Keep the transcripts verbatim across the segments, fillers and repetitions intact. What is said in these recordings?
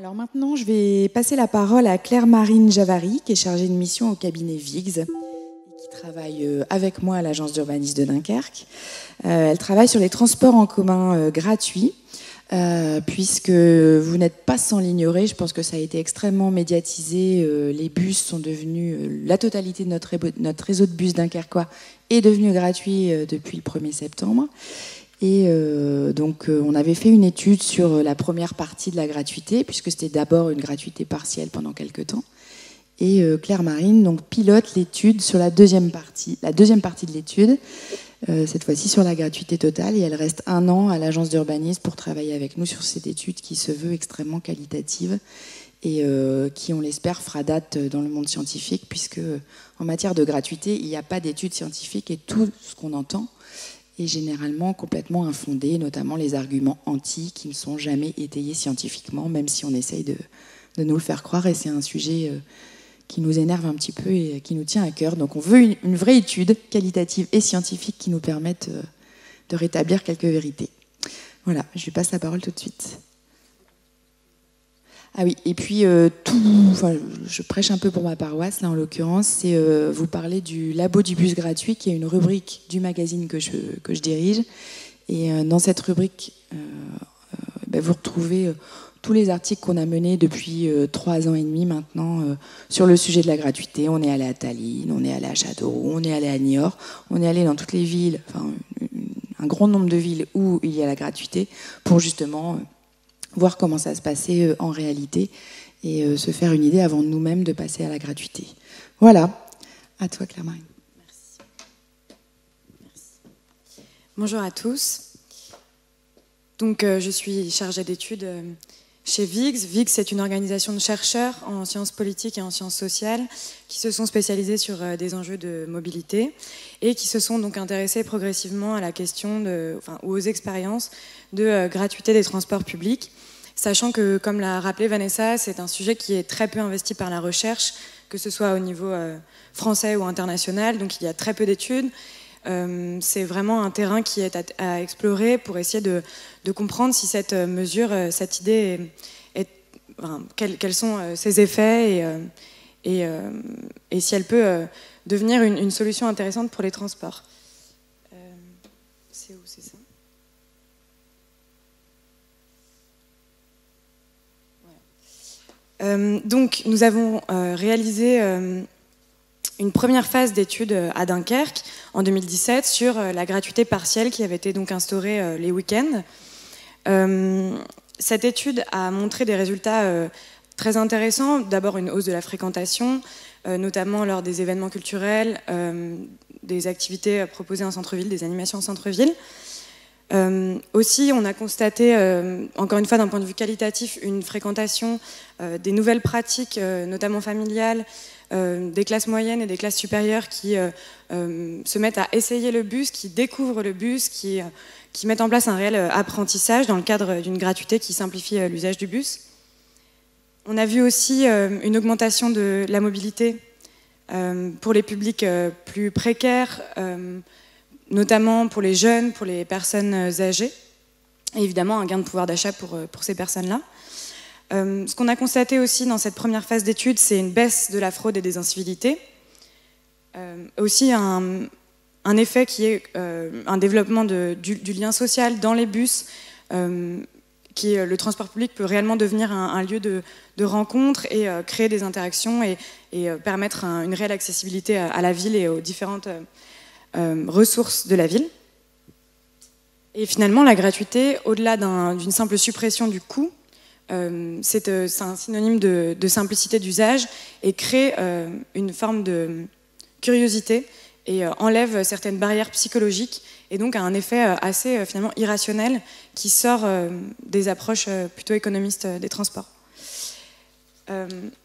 Alors maintenant, je vais passer la parole à Claire-Marine Javary, qui est chargée de mission au cabinet V I G S et qui travaille avec moi à l'agence d'urbanisme de Dunkerque. Euh, elle travaille sur les transports en commun euh, gratuits, euh, puisque vous n'êtes pas sans l'ignorer, je pense que ça a été extrêmement médiatisé. Euh, les bus sont devenus, euh, la totalité de notre, notre réseau de bus dunkerquois est devenu gratuit euh, depuis le premier septembre. Et euh, donc, euh, on avait fait une étude sur la première partie de la gratuité, puisque c'était d'abord une gratuité partielle pendant quelques temps. Et euh, Claire-Marine donc, pilote l'étude sur la deuxième partie, la deuxième partie de l'étude, euh, cette fois-ci sur la gratuité totale. Et elle reste un an à l'agence d'urbanisme pour travailler avec nous sur cette étude qui se veut extrêmement qualitative et euh, qui, on l'espère, fera date dans le monde scientifique, puisque en matière de gratuité, il n'y a pas d'études scientifiques et tout ce qu'on entend est généralement complètement infondé, notamment les arguments anti qui ne sont jamais étayés scientifiquement, même si on essaye de, de nous le faire croire. Et c'est un sujet euh, qui nous énerve un petit peu et qui nous tient à cœur. Donc on veut une, une vraie étude qualitative et scientifique qui nous permette euh, de rétablir quelques vérités. Voilà, je lui passe la parole tout de suite. Ah oui, et puis euh, tout, enfin, je prêche un peu pour ma paroisse, là en l'occurrence, c'est euh, vous parler du Labo du bus gratuit, qui est une rubrique du magazine que je, que je dirige. Et euh, dans cette rubrique, euh, euh, ben, vous retrouvez euh, tous les articles qu'on a menés depuis euh, trois ans et demi maintenant euh, sur le sujet de la gratuité. On est allé à Tallinn, on est allé à Châteauroux, on est allé à Niort, on est allé dans toutes les villes, enfin un grand nombre de villes où il y a la gratuité, pour justement... Euh, voir comment ça se passait en réalité et euh, se faire une idée avant nous-mêmes de passer à la gratuité. Voilà. À toi, Claire-Marine. Merci. Merci. Bonjour à tous. Donc, euh, je suis chargée d'études euh, chez V I G S. V I G S, c'est une organisation de chercheurs en sciences politiques et en sciences sociales qui se sont spécialisés sur euh, des enjeux de mobilité et qui se sont donc intéressés progressivement à la question de, enfin, ou aux expériences de euh, gratuité des transports publics, sachant que, comme l'a rappelé Vanessa, c'est un sujet qui est très peu investi par la recherche, que ce soit au niveau euh, français ou international, donc il y a très peu d'études. Euh, c'est vraiment un terrain qui est à, à explorer pour essayer de, de comprendre si cette mesure, cette idée, est, est, enfin, quels, quels sont euh, ses effets et, euh, et, euh, et si elle peut euh, devenir une, une solution intéressante pour les transports. Euh, c'est où, c'est ça ? Euh, donc, nous avons euh, réalisé euh, une première phase d'étude à Dunkerque en deux mille dix-sept sur euh, la gratuité partielle qui avait été donc instaurée euh, les week-ends. Euh, cette étude a montré des résultats euh, très intéressants. D'abord, une hausse de la fréquentation, euh, notamment lors des événements culturels, euh, des activités proposées en centre-ville, des animations en centre-ville. Euh, aussi, on a constaté, euh, encore une fois d'un point de vue qualitatif, une fréquentation euh, des nouvelles pratiques, euh, notamment familiales, euh, des classes moyennes et des classes supérieures qui euh, euh, se mettent à essayer le bus, qui découvrent le bus, qui, euh, qui mettent en place un réel apprentissage dans le cadre d'une gratuité qui simplifie euh, l'usage du bus. On a vu aussi euh, une augmentation de la mobilité euh, pour les publics euh, plus précaires, euh, notamment pour les jeunes, pour les personnes âgées, et évidemment un gain de pouvoir d'achat pour, pour ces personnes-là. Euh, ce qu'on a constaté aussi dans cette première phase d'étude, c'est une baisse de la fraude et des incivilités. Euh, aussi un, un effet qui est euh, un développement de, du, du lien social dans les bus, euh, qui le transport public peut réellement devenir un, un lieu de, de rencontre et euh, créer des interactions et, et euh, permettre un, une réelle accessibilité à, à la ville et aux différentes... Euh, Euh, ressources de la ville. Et finalement, la gratuité, au-delà d'un, d'une simple suppression du coût, euh, c'est, euh, c'est un synonyme de, de simplicité d'usage et crée euh, une forme de curiosité et euh, enlève certaines barrières psychologiques et donc a un effet euh, assez euh, finalement irrationnel qui sort euh, des approches euh, plutôt économistes euh, des transports. Euh,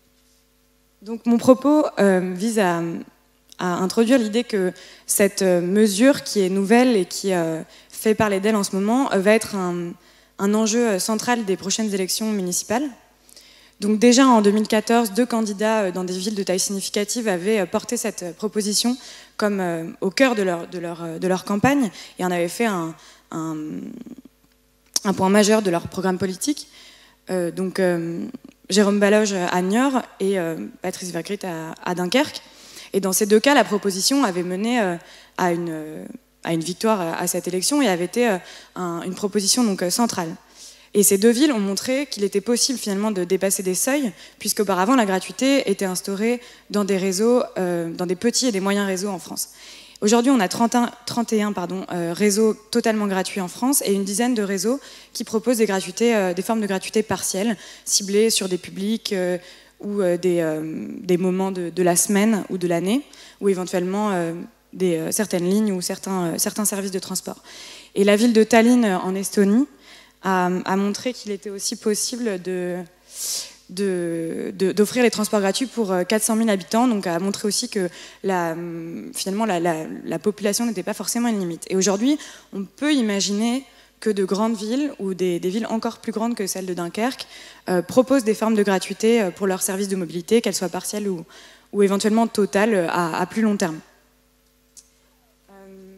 donc mon propos euh, vise à à introduire l'idée que cette mesure qui est nouvelle et qui euh, fait parler d'elle en ce moment va être un, un enjeu central des prochaines élections municipales. Donc déjà en deux mille quatorze, deux candidats dans des villes de taille significative avaient porté cette proposition comme euh, au cœur de leur, de, leur, de leur campagne et en avaient fait un, un, un point majeur de leur programme politique. euh, donc euh, Jérôme Baloge à Niort et euh, Patrice Vergrit à, à Dunkerque. Et dans ces deux cas, la proposition avait mené euh, à, une, euh, à une victoire à, à cette élection et avait été euh, un, une proposition donc, euh, centrale. Et ces deux villes ont montré qu'il était possible finalement de dépasser des seuils, puisqu'auparavant la gratuité était instaurée dans des réseaux, euh, dans des petits et des moyens réseaux en France. Aujourd'hui, on a trente et un, trente et un pardon, euh, réseaux totalement gratuits en France et une dizaine de réseaux qui proposent des, gratuités, euh, des formes de gratuité partielles, ciblées sur des publics euh, ou euh, des, euh, des moments de, de la semaine ou de l'année, ou éventuellement euh, des, euh, certaines lignes ou certains, euh, certains services de transport. Et la ville de Tallinn, en Estonie, a, a montré qu'il était aussi possible de... De, de, d'offrir les transports gratuits pour quatre cent mille habitants, donc a montré aussi que la, finalement la, la, la population n'était pas forcément une limite. Et aujourd'hui, on peut imaginer que de grandes villes, ou des, des villes encore plus grandes que celle de Dunkerque, euh, proposent des formes de gratuité pour leurs services de mobilité, qu'elles soient partielles ou, ou éventuellement totales à, à plus long terme. Euh,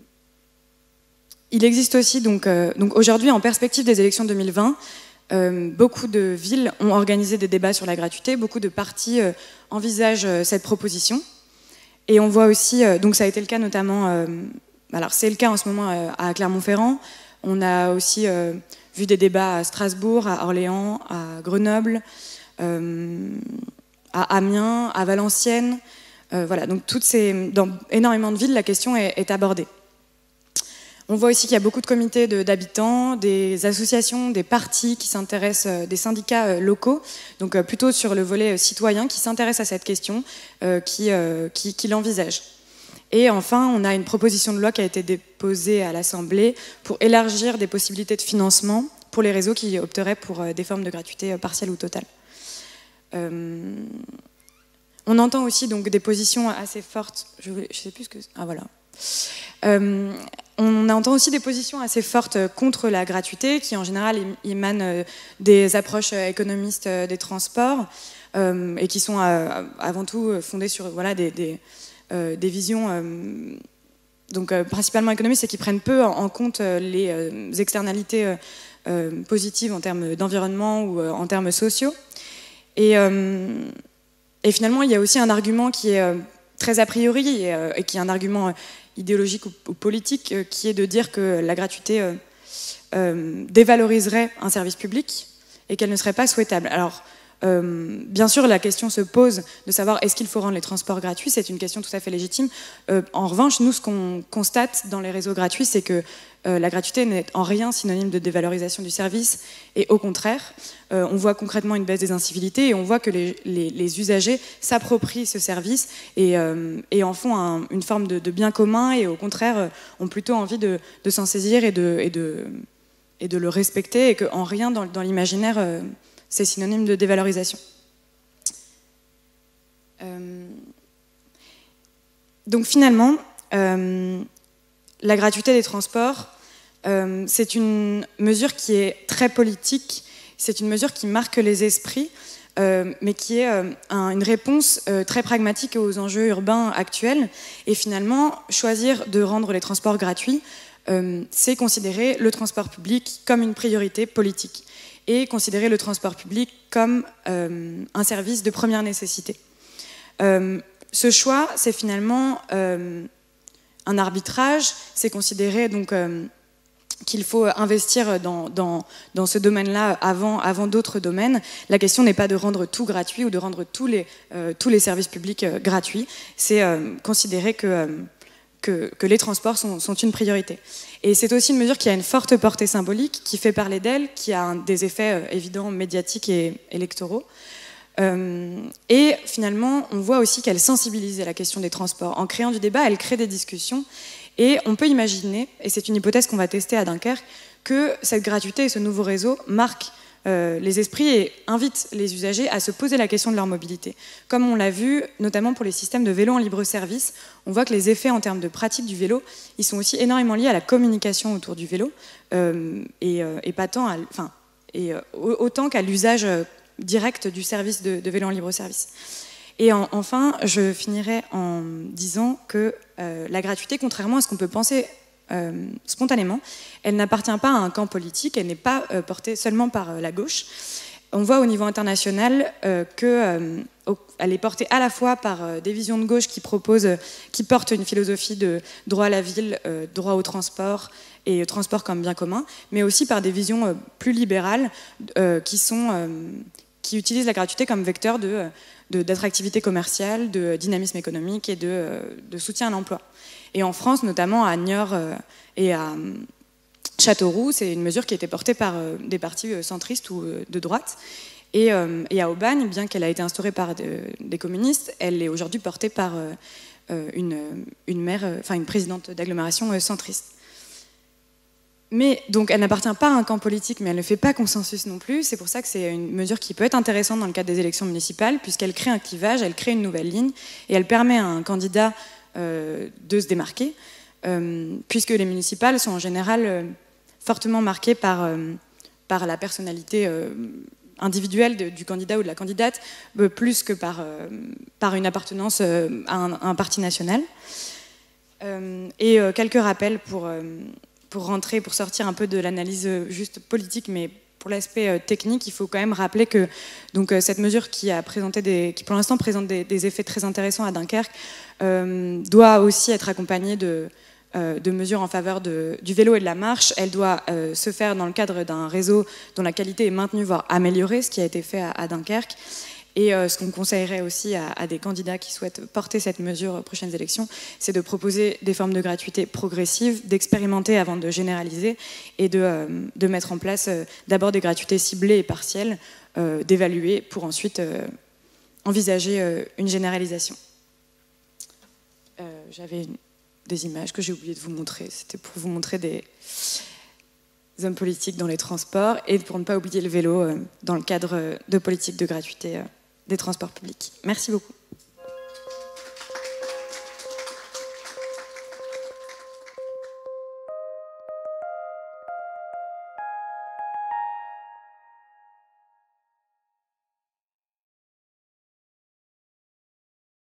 il existe aussi, donc, euh, donc aujourd'hui, en perspective des élections deux mille vingt, Euh, beaucoup de villes ont organisé des débats sur la gratuité, beaucoup de partis euh, envisagent euh, cette proposition. Et on voit aussi, euh, donc ça a été le cas notamment, euh, alors c'est le cas en ce moment euh, à Clermont-Ferrand, on a aussi euh, vu des débats à Strasbourg, à Orléans, à Grenoble, euh, à Amiens, à Valenciennes, euh, voilà, donc toutes ces, dans énormément de villes, la question est, est abordée. On voit aussi qu'il y a beaucoup de comités de, d'habitants, des associations, des partis qui s'intéressent, des syndicats locaux, donc plutôt sur le volet citoyen, qui s'intéressent à cette question, euh, qui, euh, qui, qui l'envisagent. Et enfin, on a une proposition de loi qui a été déposée à l'Assemblée pour élargir des possibilités de financement pour les réseaux qui opteraient pour des formes de gratuité partielle ou totale. Euh, on entend aussi donc des positions assez fortes. Je ne sais plus ce que... Ah voilà. Euh, on entend aussi des positions assez fortes contre la gratuité, qui en général émanent des approches économistes des transports euh, et qui sont euh, avant tout fondées sur voilà, des, des, euh, des visions euh, donc, euh, principalement économistes et qui prennent peu en, en compte les euh, externalités euh, positives en termes d'environnement ou euh, en termes sociaux. Et, euh, et finalement, il y a aussi un argument qui est euh, très a priori et, euh, et qui est un argument euh, idéologique ou, ou politique, euh, qui est de dire que la gratuité euh, euh, dévaloriserait un service public et qu'elle ne serait pas souhaitable. Alors, euh, bien sûr, la question se pose de savoir est-ce qu'il faut rendre les transports gratuits, c'est une question tout à fait légitime. Euh, en revanche, nous, ce qu'on constate dans les réseaux gratuits, c'est que euh, la gratuité n'est en rien synonyme de dévalorisation du service, et au contraire, euh, on voit concrètement une baisse des incivilités et on voit que les, les, les usagers s'approprient ce service et, euh, et en font un, une forme de, de bien commun et au contraire euh, ont plutôt envie de, de s'en saisir et de, et, de, et de le respecter, et qu'en rien dans, dans l'imaginaire euh, c'est synonyme de dévalorisation. Euh, donc finalement, euh, la gratuité des transports, euh, c'est une mesure qui est très politique, c'est une mesure qui marque les esprits, euh, mais qui est euh, un, une réponse euh, très pragmatique aux enjeux urbains actuels. Et finalement, choisir de rendre les transports gratuits, euh, c'est considérer le transport public comme une priorité politique et considérer le transport public comme euh, un service de première nécessité. Euh, ce choix, c'est finalement euh, un arbitrage, c'est considérer donc euh, qu'il faut investir dans, dans, dans ce domaine-là avant, avant d'autres domaines. La question n'est pas de rendre tout gratuit ou de rendre tous les, euh, tous les services publics euh, gratuits, c'est euh, considérer que... Euh, Que, que les transports sont, sont une priorité. Et c'est aussi une mesure qui a une forte portée symbolique, qui fait parler d'elle, qui a un, des effets euh, évidents médiatiques et électoraux. Euh, et finalement, on voit aussi qu'elle sensibilise à la question des transports. En créant du débat, elle crée des discussions. Et on peut imaginer, et c'est une hypothèse qu'on va tester à Dunkerque, que cette gratuité et ce nouveau réseau marquent Euh, les esprits et invitent les usagers à se poser la question de leur mobilité. Comme on l'a vu, notamment pour les systèmes de vélo en libre service, on voit que les effets en termes de pratique du vélo, ils sont aussi énormément liés à la communication autour du vélo, euh, et, euh, et pas tant à, enfin, et, euh, autant qu'à l'usage direct du service de, de vélo en libre service. Et en, enfin, je finirai en disant que euh, la gratuité, contrairement à ce qu'on peut penser Euh, spontanément, elle n'appartient pas à un camp politique, elle n'est pas euh, portée seulement par euh, la gauche, on voit au niveau international euh, qu'elle euh, est portée à la fois par euh, des visions de gauche qui proposent, euh, qui portent une philosophie de droit à la ville, euh, droit au transport et transport comme bien commun, mais aussi par des visions euh, plus libérales euh, qui, sont, euh, qui utilisent la gratuité comme vecteur de, de, d'attractivité commerciale, de dynamisme économique et de, de soutien à l'emploi. Et en France, notamment à Niort euh, et à Châteauroux, c'est une mesure qui a été portée par euh, des partis euh, centristes ou euh, de droite. Et, euh, et à Aubagne, bien qu'elle a été instaurée par de, des communistes, elle est aujourd'hui portée par euh, une, une maire, enfin une présidente d'agglomération euh, centriste. Mais donc elle n'appartient pas à un camp politique, mais elle ne fait pas consensus non plus. C'est pour ça que c'est une mesure qui peut être intéressante dans le cadre des élections municipales, puisqu'elle crée un clivage, elle crée une nouvelle ligne, et elle permet à un candidat euh, de se démarquer, euh, puisque les municipales sont en général euh, fortement marquées par, euh, par la personnalité euh, individuelle de, du candidat ou de la candidate, euh, plus que par, euh, par une appartenance euh, à, un, à un parti national. Euh, et euh, quelques rappels pour... Euh, pour rentrer, pour sortir un peu de l'analyse juste politique, mais pour l'aspect technique, il faut quand même rappeler que donc, cette mesure qui, a présenté des, qui pour l'instant présente des, des effets très intéressants à Dunkerque euh, doit aussi être accompagnée de, euh, de mesures en faveur de, du vélo et de la marche. Elle doit euh, se faire dans le cadre d'un réseau dont la qualité est maintenue, voire améliorée, ce qui a été fait à, à Dunkerque. Et euh, ce qu'on conseillerait aussi à, à des candidats qui souhaitent porter cette mesure aux prochaines élections, c'est de proposer des formes de gratuité progressives, d'expérimenter avant de généraliser et de, euh, de mettre en place euh, d'abord des gratuités ciblées et partielles, euh, d'évaluer pour ensuite euh, envisager euh, une généralisation. Euh, J'avais des images que j'ai oublié de vous montrer. C'était pour vous montrer des hommes politiques dans les transports et pour ne pas oublier le vélo euh, dans le cadre de politiques de gratuité euh, des transports publics. Merci beaucoup.